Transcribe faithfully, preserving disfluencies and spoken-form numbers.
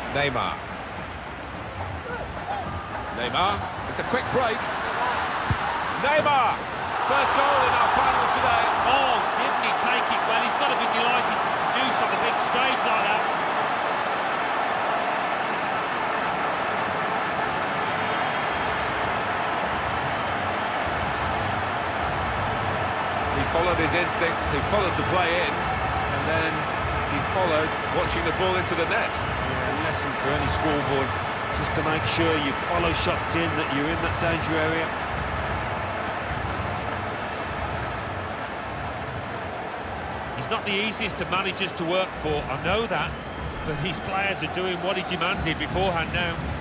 Neymar. Neymar, it's a quick break. Neymar! First goal in our final today. Oh, didn't he take it well? He's got to be delighted to produce on the big stage like that. He followed his instincts, he followed the play in, and then he followed watching the ball into the net. Yeah, a lesson for any schoolboy, just to make sure you follow shots in, that you're in that danger area. He's not the easiest of managers to work for, I know that, but his players are doing what he demanded beforehand now.